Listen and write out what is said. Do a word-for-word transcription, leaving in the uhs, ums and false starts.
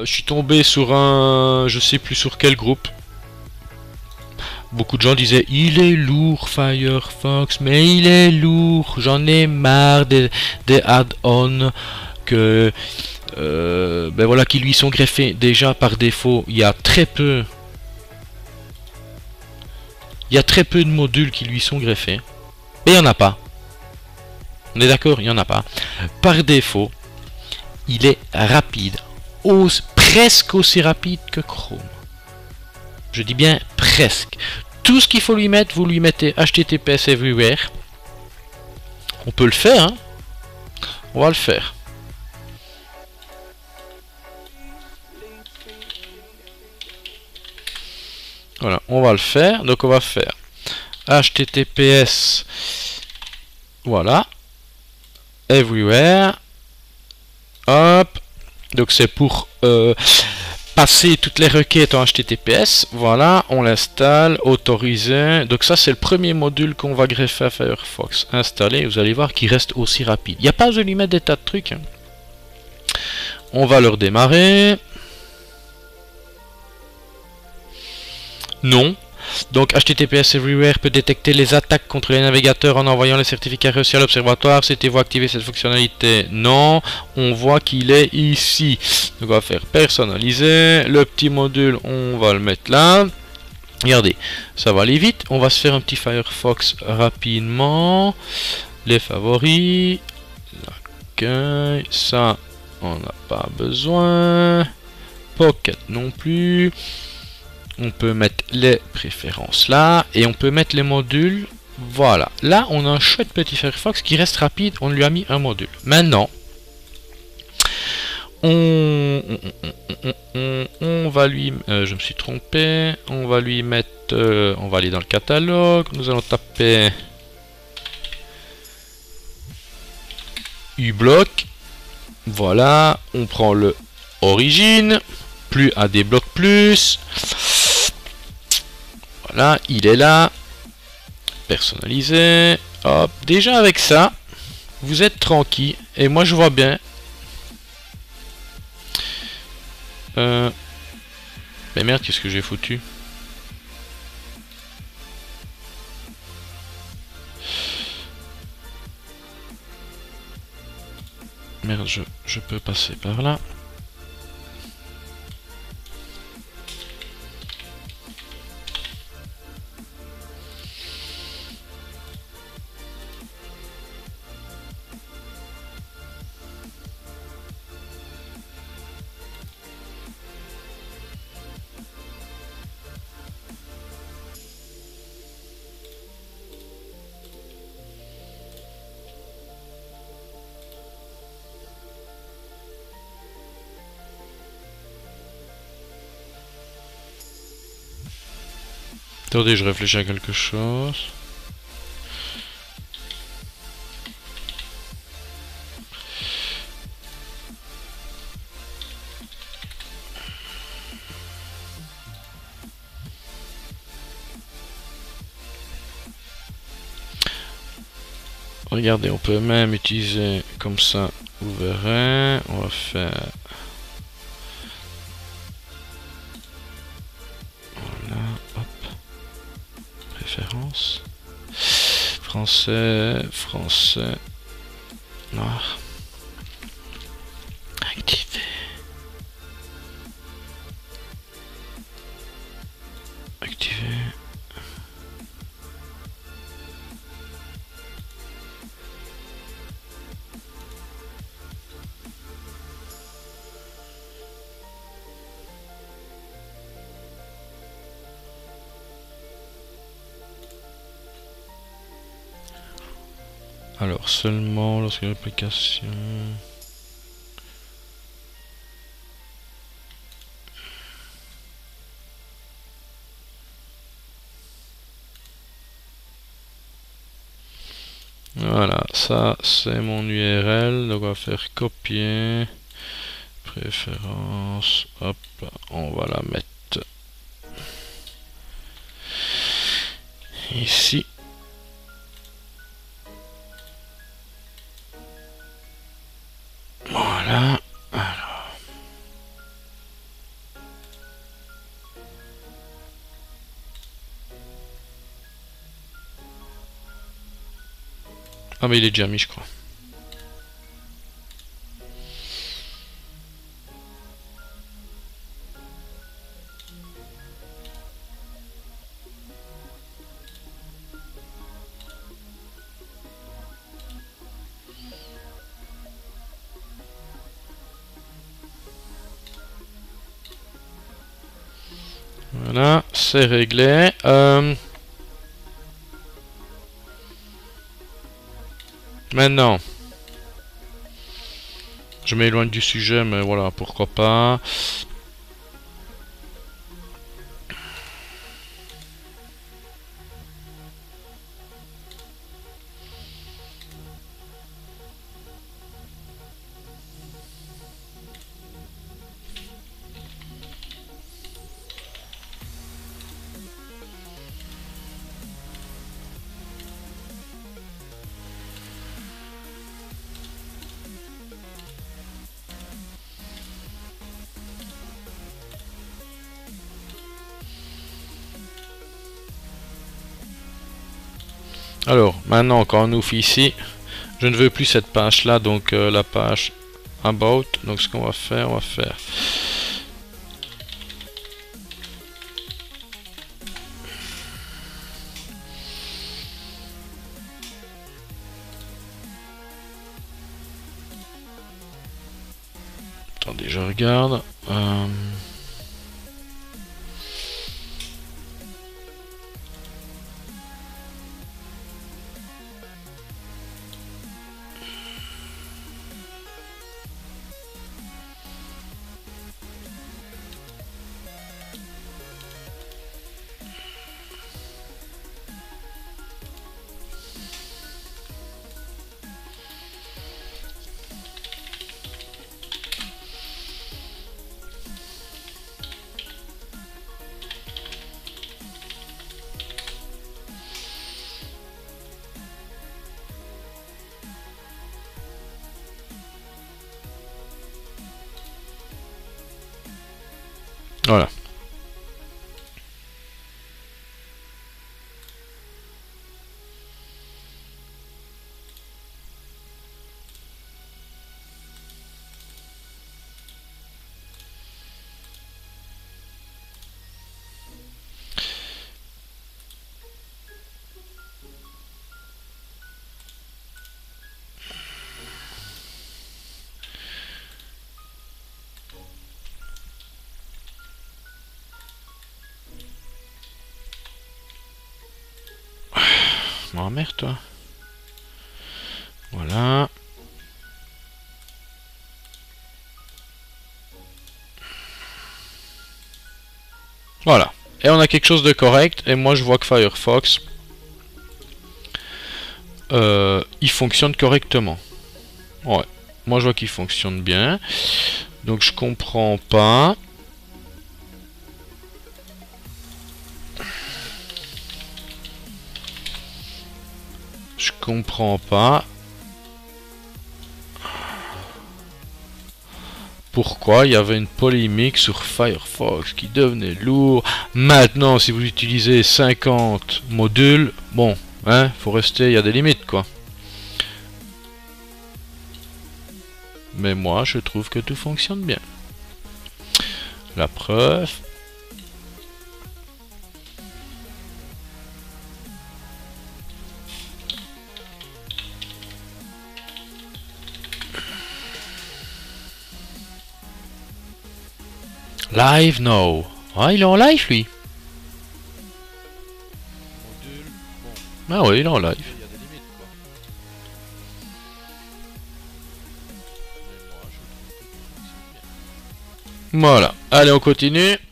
euh, je suis tombé sur un, je sais plus sur quel groupe. Beaucoup de gens disaient il est lourd Firefox, mais il est lourd, j'en ai marre des, des add-ons que euh, ben voilà qui lui sont greffés. Déjà par défaut, il y a très peu il y a très peu de modules qui lui sont greffés. Mais il n'y en a pas. On est d'accord, il n'y en a pas. Par défaut, il est rapide. Ose, presque aussi rapide que Chrome. Je dis bien presque. Tout ce qu'il faut lui mettre, vous lui mettez H T T P S Everywhere. On peut le faire, hein. On va le faire. Voilà, on va le faire. Donc on va faire H T T P S. Voilà. Everywhere. Hop. Donc c'est pour euh, passer toutes les requêtes en H T T P S. Voilà, on l'installe, autoriser. Donc ça c'est le premier module qu'on va greffer à Firefox. Installer, vous allez voir qu'il reste aussi rapide. Il n'y a pas besoin de lui mettre des tas de trucs, hein. On va le redémarrer. Non. Donc H T T P S Everywhere peut détecter les attaques contre les navigateurs en envoyant les certificats reçus à l'observatoire. Souhaitez-vous activer cette fonctionnalité? Non. On voit qu'il est ici. Donc on va faire personnaliser. Le petit module, on va le mettre là. Regardez, ça va aller vite. On va se faire un petit Firefox rapidement. Les favoris. L'accueil. Ça, on n'a pas besoin. Pocket non plus. On peut mettre les préférences là et on peut mettre les modules. Voilà, là on a un chouette petit Firefox qui reste rapide. On lui a mis un module. Maintenant on, on, on, on, on va lui euh, je me suis trompé, on va lui mettre euh, on va aller dans le catalogue, nous allons taper uBlock. Voilà, on prend le origine, plus à des blocs plus. Voilà, il est là. Personnalisé. Hop, déjà avec ça, vous êtes tranquille. Et moi je vois bien. Euh... Mais merde, qu'est-ce que j'ai foutu? Merde, je, je peux passer par là. Attendez, je réfléchis à quelque chose. Regardez, on peut même utiliser comme ça, vous verrez. On va faire... Voilà, hop. Préférence. Français, français, noir. Activer. Activer. Alors seulement lorsque l'application... Voilà, ça c'est mon U R L, donc on va faire copier, préférence, hop, on va la mettre ici. Voilà, alors, Ah mais il est déjà mis je crois. Voilà, c'est réglé. Euh... Maintenant, je m'éloigne du sujet, mais voilà, pourquoi pas. Alors, maintenant, quand on ouvre ici, je ne veux plus cette page là, donc euh, la page About. Donc ce qu'on va faire, on va faire... Attendez, je regarde. Euh... Voilà. Oh merde toi. Voilà. Voilà. Et on a quelque chose de correct. Et moi je vois que Firefox, euh, il fonctionne correctement. Ouais. Moi je vois qu'il fonctionne bien. Donc je comprends pas. Je comprends pas pourquoi il y avait une polémique sur Firefox qui devenait lourd. Maintenant, si vous utilisez cinquante modules, bon, hein, faut rester, il y a des limites, quoi. Mais moi, je trouve que tout fonctionne bien. La preuve... Live now. Ah, il est en live lui. Ah oui, il est en live. Voilà. Allez, on continue.